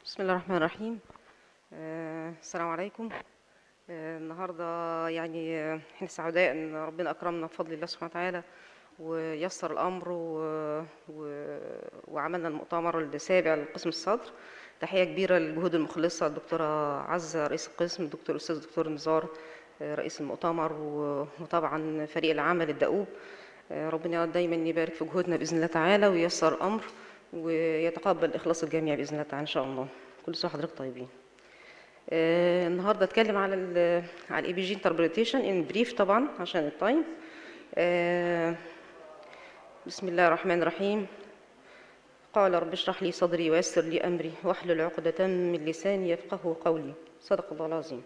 بسم الله الرحمن الرحيم. السلام عليكم. النهارده يعني احنا سعداء ان ربنا اكرمنا بفضل الله سبحانه وتعالى ويسر الامر وعملنا المؤتمر السابع لقسم الصدر. تحيه كبيره للجهود المخلصه الدكتوره عزه رئيس القسم، الدكتور نزار رئيس المؤتمر، وطبعا فريق العمل الدؤوب. ربنا دايما يبارك في جهودنا باذن الله تعالى وييسر الامر ويتقبل اخلاص الجميع باذن الله تعالى ان شاء الله. كل سنه وحضرتك طيبين. النهارده اتكلم على الاي بي جي انتربريتيشن ان بريف طبعا عشان التايم. بسم الله الرحمن الرحيم. قال رب اشرح لي صدري ويسر لي امري واحلل عقدة من لساني يفقهوا قولي. صدق الله العظيم.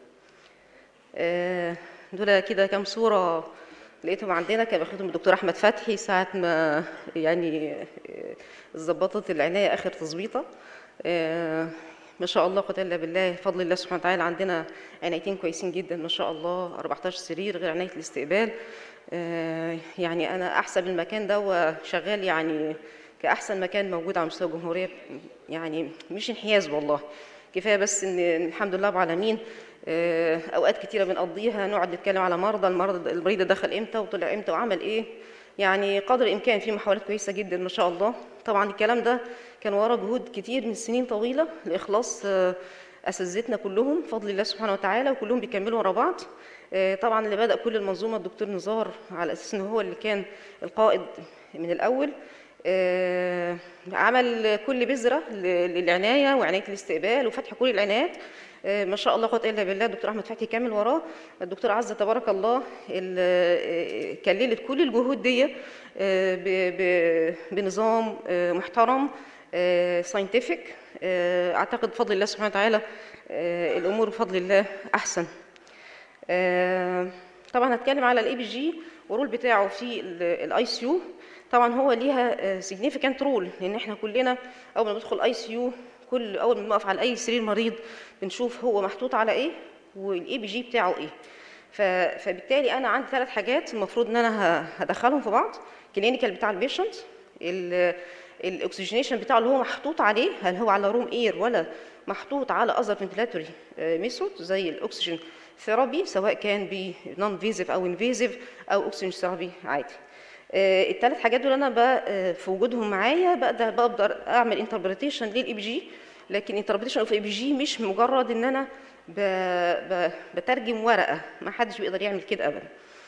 دول كده كام صوره لقيتهم عندنا، كان واخدهم الدكتور احمد فتحي ساعه ما يعني ظبطت العنايه اخر تظبيطه. ما شاء الله قوه الا بالله، بفضل الله سبحانه وتعالى عندنا عنايتين كويسين جدا ما شاء الله، 14 سرير غير عنايه الاستقبال. يعني انا احسب المكان ده وشغال يعني كاحسن مكان موجود على مستوى الجمهوريه، يعني مش انحياز والله، كفايه بس ان الحمد لله رب العالمين. اوقات كتيره بنقضيها نقعد نتكلم على المريض ده دخل امتى وطلع امتى وعمل ايه، يعني قدر الامكان في محاولات كويسه جدا ما شاء الله. طبعا الكلام ده كان وراه جهود كتير من سنين طويله لاخلاص اساتذتنا كلهم بفضل الله سبحانه وتعالى، وكلهم بيكملوا ورا بعض. طبعا اللي بدأ كل المنظومه الدكتور نزار على اساس ان هو اللي كان القائد من الاول. عمل كل بذره للعنايه وعنايه الاستقبال وفتح كل العنايات. ما شاء الله قوه الا بالله. الدكتور احمد فتحي كامل وراه، الدكتور عزه تبارك الله كللت كل الجهود دي بنظام محترم ساينتفك. اعتقد بفضل الله سبحانه وتعالى الامور بفضل الله احسن. طبعا هتكلم على الاي بي جي والرول بتاعه في الاي سي يو. طبعا هو ليها significant رول، لان احنا كلنا اول ما ندخل اي سي يو اول ما نقف على اي سرير مريض بنشوف هو محطوط على ايه والاي بي جي بتاعه ايه. فبالتالي انا عندي 3 حاجات المفروض ان انا هدخلهم في بعض. كلينيكال بتاع البيشنت، الاكسجينيشن بتاعه اللي هو محطوط عليه، هل هو على روم اير ولا محطوط على اذر فنتيلاتوري ميثود زي الاكسجين ثيرابي، سواء كان بنون فيزيف او انفيزيف او اكسجين ثيرابي عادي. ال3 حاجات دول انا في وجودهم معايا بقدر اعمل انتربريتيشن للاي بي جي. لكن انتربريتيشن اوف اي بي جي مش مجرد ان انا بترجم ورقه، ما حدش بيقدر يعمل كده ابدا.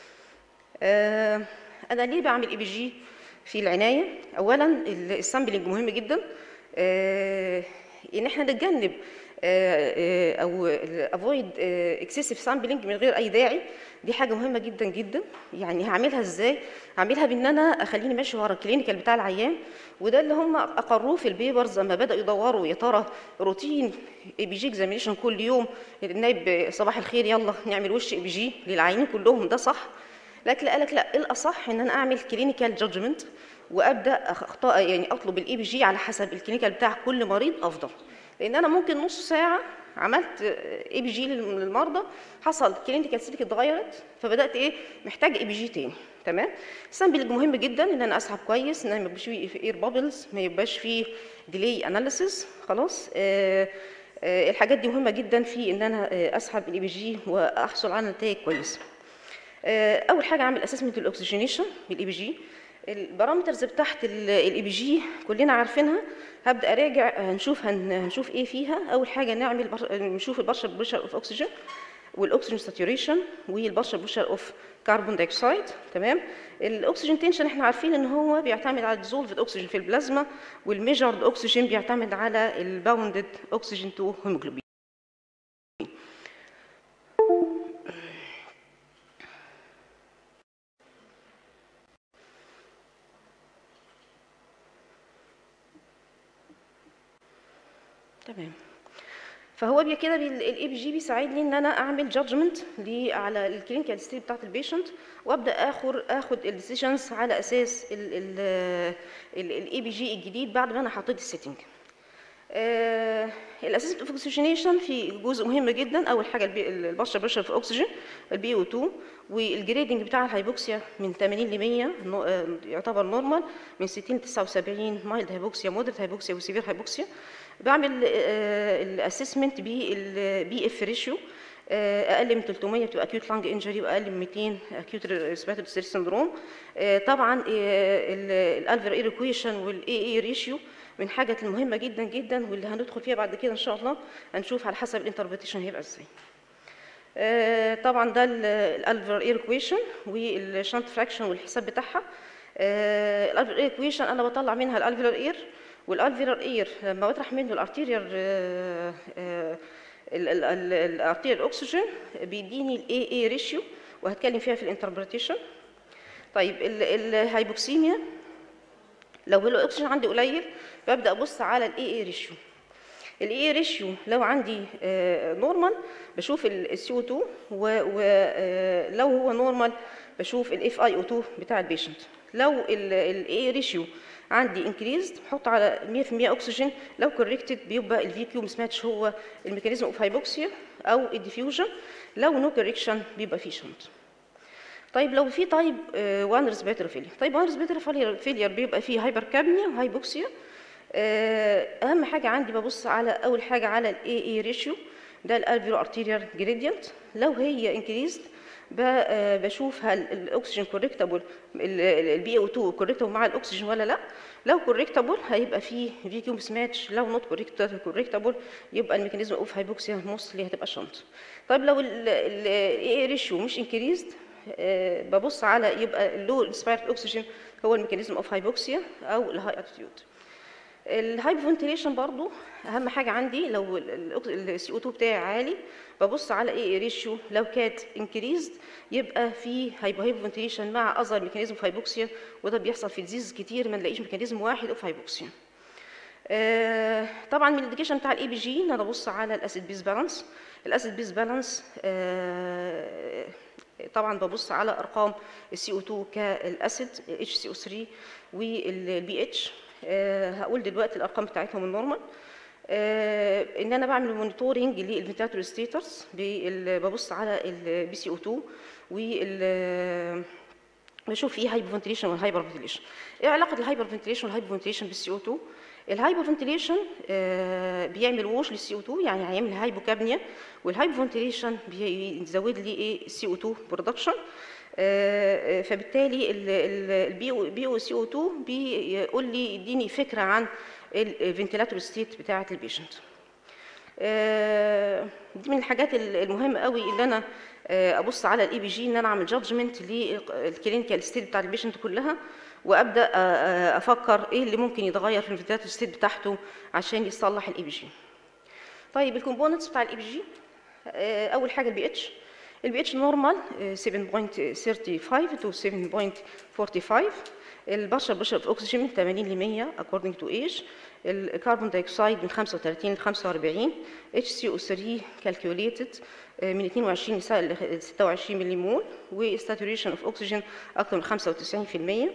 انا ليه بعمل اي بي جي في العنايه؟ اولا السامبلنج مهم جدا، ان احنا نتجنب او افويد اكسسيف سامبلنج من غير اي داعي. دي حاجه مهمه جدا جدا. يعني هعملها ازاي؟ هعملها بان انا اخليني ماشي ورا الكلينيكال بتاع العيان، وده اللي هم اقروه في البيبرز لما بداوا يدوروا يا ترى روتين اي بي جي اكزامينشن كل يوم النايب صباح الخير يلا نعمل وش اي بي جي للعيانين كلهم، ده صح؟ لكن قالك لا، الاصح ان انا اعمل كلينيكال جادجمنت وابدا اخطاء، يعني اطلب الاي بي جي على حسب الكلينيكال بتاع كل مريض افضل. لان انا ممكن نص ساعه عملت اي بي جي للمرضى، حصل كلينيكال سيتك اتغيرت، فبدات محتاج اي بي جي تاني. تمام. السامبلنج مهم جدا، ان انا اسحب كويس، ان انا ما يبقاش فيه اير بابلز، ما يبقاش فيه ديلي اناليسيس. خلاص. الحاجات دي مهمه جدا في ان انا اسحب الاي بي جي واحصل على نتائج كويسه. اول حاجه اعمل اسسمنت الاكسجينيشن بالاي بي جي. البارامترز بتاعت الاي بي جي كلنا عارفينها، هبدا اراجع هنشوف ايه فيها. اول حاجه نشوف البارشل بريشر اوف اوكسجين والاكسجين ساتوريشن والبارشل بريشر اوف كربون دايوكسيد. تمام. الاكسجين تنشن احنا عارفين ان هو بيعتمد على الديزولفد اوكسجين في البلازما، والميجرد اوكسجين بيعتمد على الباوندد اوكسجين تو هيموجلوبين. تمام. فهو كده الاي بي جي بيساعدني ان انا اعمل جادجمنت على الكلينيكال ستيت بتاعت البيشنت، وابدا اخد الديسيجنز على اساس الاي بي جي الجديد بعد ما انا حطيت السيتنج. الاسيست اوف اوكسجينيشن في جزء مهم جدا. اول حاجه البارشل بريشر في اوكسجين البي او 2، والجريدنج بتاع الهايبوكسيا من 80 ل 100 يعتبر نورمال، من 60 ل 79 مايلد هايبوكسيا، مودريت هايبوكسيا، وسيفير هايبوكسيا. بعمل الاسسمنت بالبي اف ريشيو، اقل من 300 بتبقى اكيوت لانج انجري، واقل من 200 اكيوت ريسبيراتوري ديستريس سندروم. طبعا الالفير ايريكويشن والاي اي ريشيو من الحاجات المهمه جدا جدا، واللي هندخل فيها بعد كده ان شاء الله، هنشوف على حسب الانتربريتيشن هيبقى ازاي. طبعا ده الالفير ايريكويشن والشنت فراكشن والحساب بتاعها. الالفير ايريكويشن انا بطلع منها الالفير اير، والالفير اير لما بطرح منه الارتيريال الارتيريال اوكسجين بيديني الاي اي ريشيو، وهتكلم فيها في الانتربريتيشن. طيب الهايبوكسيميا، لو الاكسجين عندي قليل ببدا ابص على الاي اي ريشيو. الاي اي ريشيو لو عندي نورمال بشوف السي او 2، ولو هو نورمال بشوف الاف اي او 2 بتاع البيشنت. لو الاي اي ريشيو عندي انكريزد بحط على 100% اكسجين، لو كوركتد بيبقى الفي كيو مس ماتش هو الميكانيزم اوف هايبوكسيا او الديفيوجن، لو نو كوركشن بيبقى في شنت. طيب لو في تايب 1 ريسبيراتوري فيلير، تايب 1 ريسبيراتوري فيلير بيبقى فيه هايبركابنيا وهايبوكسيا. اهم حاجه عندي ببص على اول حاجه على الاي اي ريشيو، ده الالفيرو ارتيريال جريدينت. لو هي انكريزد بشوف هل الاكسجين كوركتابل، البي او 2 كوركتابل مع الاكسجين ولا لا. لو كوركتابل هيبقى فيه في كيو مس ماتش، لو نوت كوركتابل يبقى الميكانيزم اوف هايبوكسيا موستلي هتبقى شنط. طيب لو الاي ريشيو مش انكريزد ببص على يبقى اللو انسبايرد اوكسجين هو الميكانيزم اوف هايبوكسيا او الهاي اتيتيود. الهايبوفنتيليشن برضو اهم حاجه عندي، لو السي او 2 بتاعي عالي ببص على اي ريشيو، لو كانت انكريزد يبقى في هايبوفنتيليشن مع اذر ميكانيزم اوف هايبوكسيا، وده بيحصل في ديزيز كتير ما نلاقيش ميكانيزم واحد اوف هايبوكسيا. طبعا من الانديكيشن بتاع الاي بي جي ان انا ببص على الاسيد بيز بالانس. الاسيد بيز بالانس طبعا ببص على ارقام السي او 2 كالاسيد اتش سي او 3 والبي اتش. هقول دلوقتي الارقام بتاعتهم النورمال. ان انا بعمل مونيتورنج للفنتيلاتور ستيتس، ببص على البي سي او 2 وال بشوف فيه هايبر فنتيليشن والهايبر فنتيليشن. ايه علاقه الهايبر فنتيليشن والهايبر فنتيليشن بالسي او 2؟ الهايبر فنتيليشن بيعمل ووش للسي او 2، يعني هيعمل هايبوكابنيا، والهايبر فنتيليشن بيزود لي ايه السي او 2 برودكشن. فبالتالي البي او سي او 2 بيقول لي يديني فكره عن الفنتيلاتور ستيت بتاعه البيشنت. دي من الحاجات المهمه قوي اللي انا ابص على الاي بي جي، ان انا اعمل جادجمنت للكلينيكال ستيت بتاع البيشنت كلها، وابدا افكر ايه اللي ممكن يتغير في الفنتيلاتور ستيت بتاعته عشان يصلح الاي بي جي. طيب الكومبوننتس بتاع الاي بي جي، اول حاجه البي اتش. البي اتش نورمال 7.35 to 7.45. البشر بيشرب اكسجين من 80 ل 100 according to age. الكربون دايوكسيد من 35 ل 45. HCO3 calculated من 22 ل 26 ملي مول، والساتوريشن اوف اوكسجين اكثر من 95%.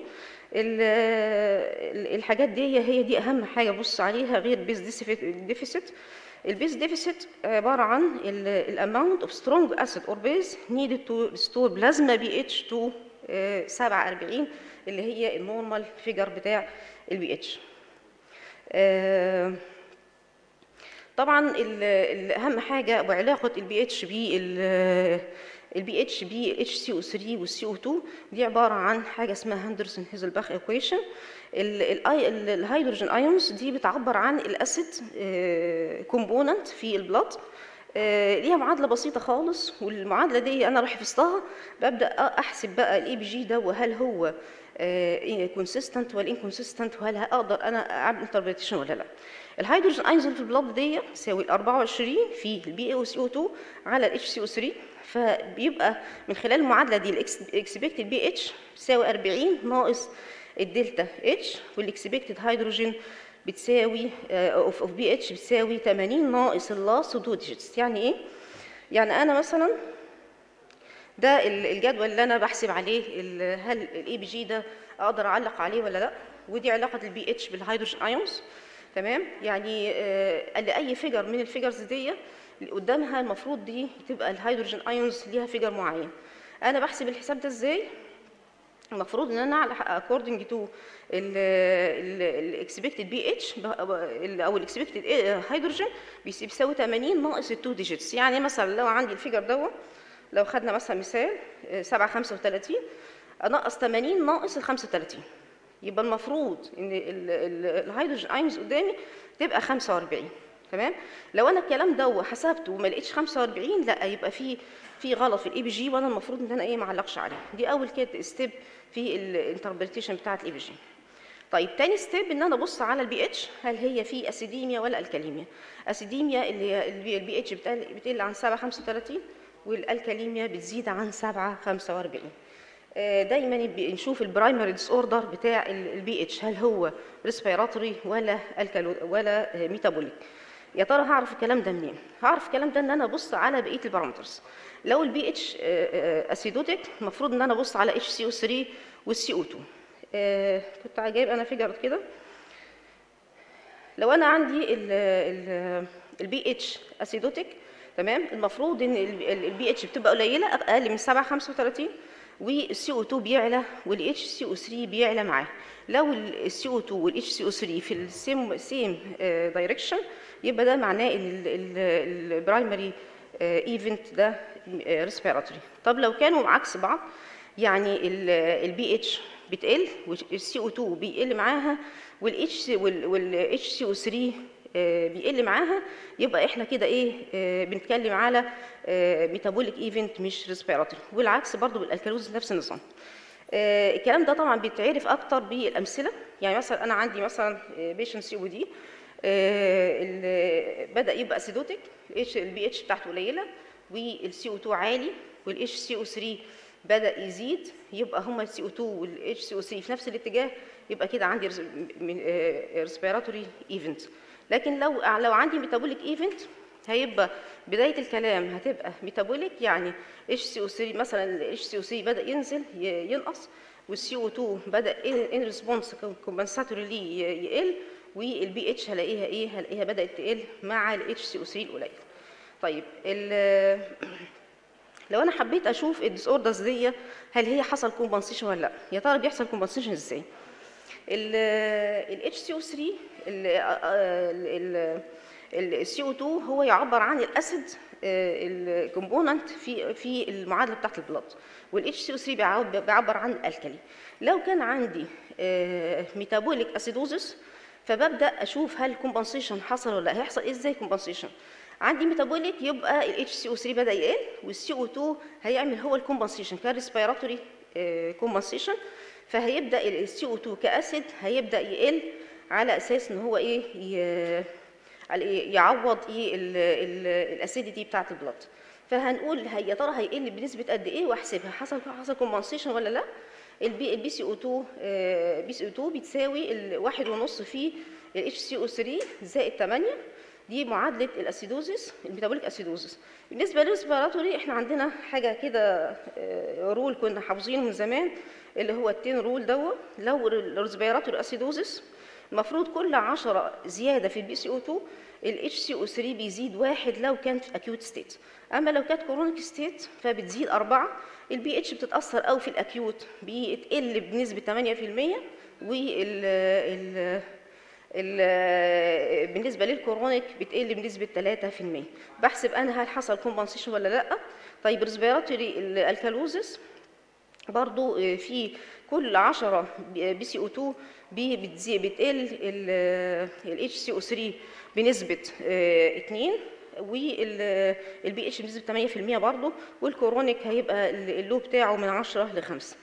الحاجات دي هي دي اهم حاجه ابص عليها غير بيز ديفيسيت. البيز ديفيسيت عباره عن الاماونت اوف سترونج اسيد اور بيز نيدد تو ريستور بلازما بي اتش تو 47 اللي هي النورمال فيجر بتاع البي اتش. طبعا اهم حاجه وعلاقه البي اتش بي اتش سي او 3 والسي او 2 دي عباره عن حاجه اسمها هندرسون هيزلباخ ايكويشن. الهيدروجين ايونز دي بتعبر عن الاسيد كومبوننت في البلاد، ليها معادله بسيطه خالص، والمعادله دي انا راح حفظتها ببدا احسب بقى الاي بي جي ده، وهل هو كونسيستنت ولا انكونسيستنت، وهل اقدر انا اعمل انتربريتيشن ولا لا. الهيدروجين ايونز في البلاد دي تساوي 24 في البي او سي او 2 على الاتش سي او 3، فبيبقى من خلال المعادله دي الاكسبكتد بي اتش بتساوي 40 ناقص الدلتا اتش، والاكسبكتد هيدروجين بتساوي اوف بي اتش بتساوي 80 ناقص اللاست 2 ديجيتس. يعني ايه؟ يعني انا مثلا ده الجدول اللي انا بحسب عليه هل الاي بي جي ده اقدر اعلق عليه ولا لا، ودي علاقه البي اتش بالهيدروجين ايونز. تمام؟ يعني اي فيجر من الفيجرز دي اللي قدامها المفروض دي تبقى الهيدروجين ايونز ليها فيجر معين. انا بحسب الحساب ده ازاي؟ المفروض ان انا according to ال expected pH او ال expected هيدروجين بيساوي 80 ناقص ال 2 digits. يعني مثلا لو عندي الفيجر دوت، لو خدنا مثلا مثال 735 انقص 80 ناقص ال 35، يبقى المفروض ان الهيدروجين ايونز قدامي تبقى 45. تمام. لو انا الكلام ده حسبته وما لقيتش 45، لا يبقى في غلط في الاي بي جي، وانا المفروض ان انا ما اعلقش عليه. دي اول كده ستيب في الانتربريتيشن بتاعه الاي بي جي. طيب تاني ستيب ان انا ابص على البي اتش، هل هي في اسيديميا ولا الكاليميا. اسيديميا اللي هي البي اتش بتقل عن 7.35، والالكاليميا بتزيد عن 7.45. دايما نشوف البرايمري ديس اوردر بتاع البي اتش، هل هو ريسبيراتوري ولا ميتابوليك. يا ترى هعرف الكلام ده منين؟ هعرف الكلام ده ان انا ابص على بقيه البارامترز. لو البي اتش اسيدوتيك، المفروض ان انا ابص على اتش سي او 3 والسي او 2. كنت جايب انا فيجر كده. لو انا عندي البي اتش اسيدوتيك، تمام، المفروض ان البي اتش بتبقى قليله اقل من 7.35، والسي او 2 بيعلى والاتش سي او 3 بيعلى معاه. لو السي او 2 والاتش سي او 3 في السيم دايركشن، يبقى ده معناه ان البرايمري ايفنت ده ريسبيراتوري. طب لو كانوا عكس بعض، يعني البي اتش بتقل والسي او 2 بيقل معاها والاتش سي او 3 بيقل معاها، يبقى احنا كده ايه بنتكلم على ميتابوليك ايفنت مش ريسبيراتوري. والعكس برضو بالالكالوز نفس النظام. الكلام ده طبعا بيتعرف اكتر بالامثله. يعني مثلا انا عندي مثلا بيشنت سي او دي بدا يبقى اسيدوتيك، البي اتش بتاعته قليله والسي او 2 عالي والاتش سي او 3 بدا يزيد، يبقى هما السي او 2 والاتش سي او 3 في نفس الاتجاه، يبقى كده عندي ريسبيراتوري ايفنت. لكن لو عندي ميتابوليك ايفنت، هيبقى بدايه الكلام هتبقى ميتابوليك، يعني اتش سي او 3 مثلا، الاتش سي او 3 بدا ينزل ينقص، والسي او 2 بدا ان ريسبونس كومبنساتوري ليه يقل، والبي اتش هلاقيها بدات تقل مع الاتش سي او 3 القليل. طيب لو انا حبيت اشوف الديس اوردرز دي هل هي حصل كومبنسيشن ولا لا، يا ترى بيحصل كومبنسيشن ازاي؟ ال HCO 3 ال CO2 هو يعبر عن الاسيد الكومبوننت في المعادله بتاعت البلاد، وال HCO3 بيعبر عن الالكالي. لو كان عندي ميتابوليك اسيدوزس، فببدا اشوف هل كومبنسيشن حصل ولا لا. هيحصل ازاي كومبنسيشن؟ عندي ميتابوليك يبقى ال HCO3 بدا يقل، وال CO2 هيعمل هو الكومبنسيشن كريسبيراتوري كومبنسيشن، فهيبدا ال CO2 كاسيد هيبدا يقل على اساس ان هو يعوض الاسيديتي بتاعت البلد. فهنقول يا ترى هيقل بنسبه قد ايه واحسبها، حصل كومبنسيشن ولا لا. البي سي او 2 بتساوي 1.5 في الاتش سي او 3 زائد 8. دي معادله الاسيدوزيس، الميتابوليك اسيدوزيس. بالنسبه للريسبيراتوري، احنا عندنا حاجه كده رول كنا حافظينه من زمان، اللي هو التين رول دوت. لو الريسبيراتوري اسيدوزيس، المفروض كل 10 زياده في البي سي او 2 الاتش سي او 3 بيزيد 1 لو كانت في اكيوت ستيت، اما لو كانت كرونيك ستيت فبتزيد 4. البي اتش بتتاثر قوي في الاكيوت، بتقل بنسبه 8%، بالنسبه للكرونيك بتقل بنسبه 3%. بحسب انا هل حصل كومبنسيشن ولا لا. طيب ريسبيراتوري الكالوزس برضو في كل 10 بي سي او 2 بتقل الاتش سي او 3 بنسبه 2، والبي اتش بنسبه 8% برضو، والكرونيك هيبقى اللو بتاعه من 10 ل 5.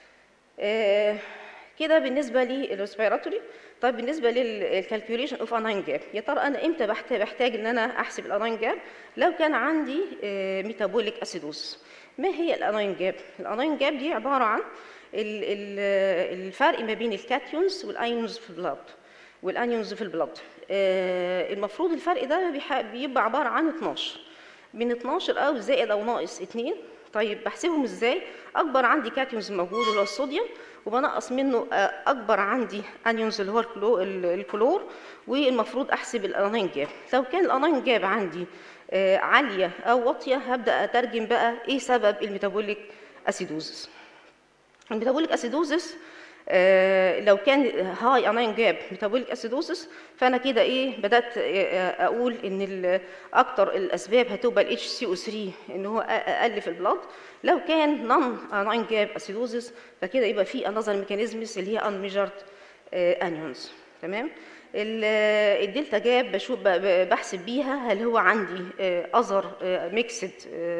كده بالنسبه للريسبيراتوري. طيب بالنسبه للكالكوليشن اوف اناين جاب، يا ترى انا امتى بحتاج ان انا احسب الاناين جاب؟ لو كان عندي ميتابوليك اسيدوز. ما هي الاناين جاب؟ الاناين جاب دي عباره عن الفرق ما بين الكاتيونز والايونز في البلاد والانيونز في البلاد. المفروض الفرق ده بيبقى عباره عن 12، من 12 او زائد او ناقص 2. طيب بحسبهم ازاي؟ اكبر عندي كاتيونز موجود اللي هو الصوديوم، وبنقص منه اكبر عندي انيونز اللي هو الكلور، والمفروض احسب الاناين جاب. لو كان الاناين جاب عندي عاليه او واطيه، هبدا اترجم بقى ايه سبب الميتابوليك اسيدوزس. الميتابوليك اسيدوزس لو كان هاي اناين جاب ميتابوليك اسيدوزس، فانا كده ايه بدات اقول ان اكتر الاسباب هتبقى الاتش سي او 3 ان هو اقل في البلاد. لو كان نون اناين جاب اسيدوزس فكده يبقى في انذر ميكانيزمز اللي هي ان ميجرد انيونز. تمام. الدلتا جاب بشوف بحسب بيها هل هو عندي اذر ميكسد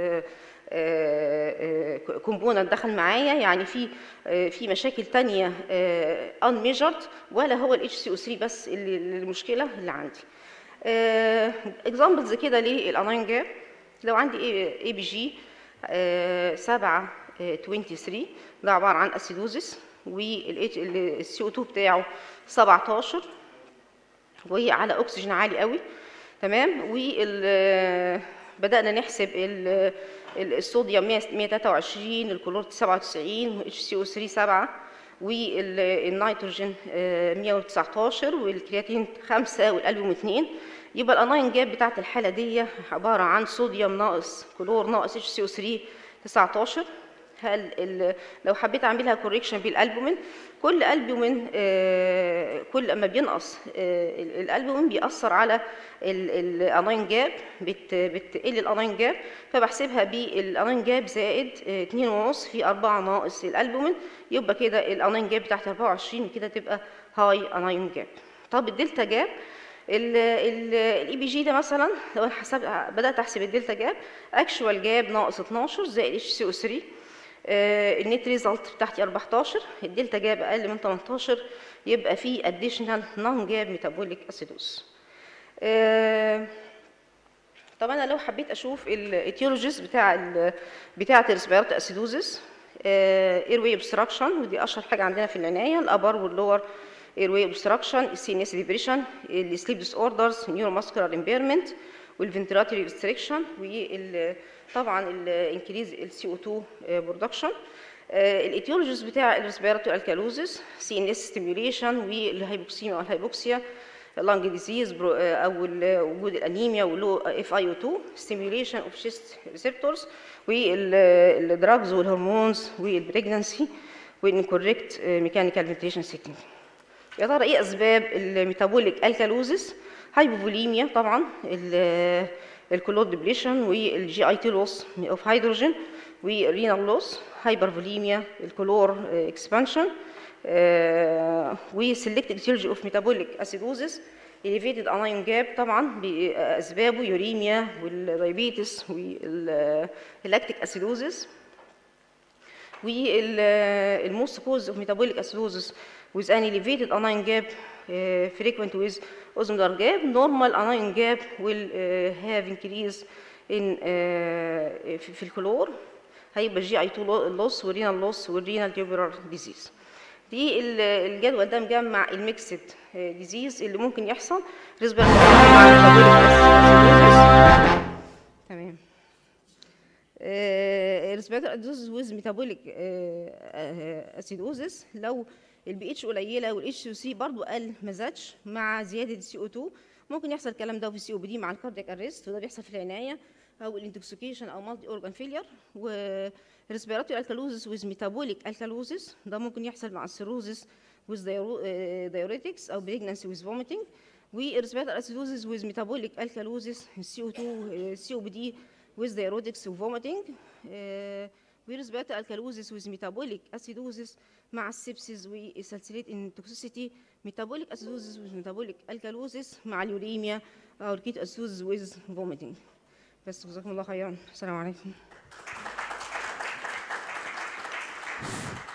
كومبوننت دخل معايا، يعني في مشاكل تانية unmeasured، ولا هو الاتش سي او 3 بس اللي المشكله اللي عندي. اكزامبلز كده للاناين جاب، لو عندي اي بي جي 723 ده عباره عن اسيدوزس، والسي او 2 بتاعه 17 وهي على اكسجين عالي قوي. تمام. بدأنا نحسب الصوديوم 123، الكلور 97، اتش سي او 3 7، والنيتروجين 119، والكرياتين 5، والألبوم 2. يبقى الاناين جاب بتاعت الحاله دي عباره عن صوديوم ناقص كلور ناقص اتش سي او 3 19. هل لو حبيت اعملها كوريكشن بالالبومين، كل البومين كل ما بينقص الالبومين بيأثر على الاناين جاب، بتقل الاناين جاب، فبحسبها بالاناين جاب زائد 2.5 في 4 ناقص الالبومين، يبقى كده الاناين جاب بتاعت 24، وكده تبقى هاي اناين جاب. طب الدلتا جاب الاي بي جي ده مثلا، لو انا بدات احسب الدلتا جاب، اكشوال جاب ناقص 12 زائد اتش سي او 3، النت ريزلت بتاعتي 14، الدلتا جاب اقل من 18، يبقى في اديشنال نون جاب ميتابوليك اسيدوز. طب انا لو حبيت اشوف الايتيولوجيز بتاعه الريسبيراتوري اسيدوزس، اير واي اوبستراكشن، ودي اشهر حاجه عندنا في العنايه، الابر واللور اير واي اوبستراكشن، السي ان اس ديبريشن، السليب ديس اوردرز، نيورو ماسكولار امبيرمنت، والفنتراتوري ريستريكشن، وطبعا الانكريز السي او 2 برودكشن. الايتيولوجيز بتاع الريسبيراتوري الكالوزس، سي ان اس ستيميوليشن، والهايبوكسيميا والهايبوكسيا، اللانج ديزيز او وجود الانيميا ولو اف اي او 2، ستيميوليشن اوف شيست ريسبتورز، والدراجز والهرمونز، والبريجنسي، والانكوريكت ميكانيكال فنتيليشن سيتنج. يا ترى ايه اسباب الميتابوليك الكالوزس؟ هايبوفوليميا طبعا، الكلور ديبليشن، والجي اي تي لوس اوف هيدروجين، والرينال لوس، هايبرفوليميا، الكلور اكسبانشن، وسيلكت ايتيولوجي اوف ميتابوليك اسيدوزس، elevated anion gap طبعا باسبابه يوريميا والدايابيتس واللاكتيك اسيدوزس. والموست كوز اوف ميتابوليك اسيدوزس with an elevated anion gap frequent with osmolar gap. Normal anion gap will have increase in في الكلور، هيبقى جي اي 2 لوس والرينال لوس والرينال تيوبولار ديزيز. دي الجدول ده مجمع الميكسد ديزيز اللي ممكن يحصل تمام. ريسبيراتوري اسيدوزس ويز ميتابوليك اسيدوزس، لو البي اتش قليله والاتش سي سي برضه قل ما زادش مع زياده السي او 2، ممكن يحصل الكلام ده في السي او بي دي مع الكاردياك اريست، وده بيحصل في العنايه، او الانتوكسيكيشن او مالتي اورجان فيلير. وريسبيراتوري الكالوزس ويز ميتابوليك الكالوزس ده ممكن يحصل مع السيروزس ويز دايوريتكس او بريجنانسي ويز فوميتنج. وريسبيراتوري اسيدوزس ويز ميتابوليك الكالوزس السي او 2 سي او بي دي with diuretics وvomiting. وريسبيراتوري الكالوزس with metabolic acidosis مع السبسيس والسلسلات التوكسيسيتي، metabolic acidosis with metabolic alkalosis مع اليوريميا او الكيتو acidosis with vomiting. بس جزاكم الله خيرا، السلام عليكم.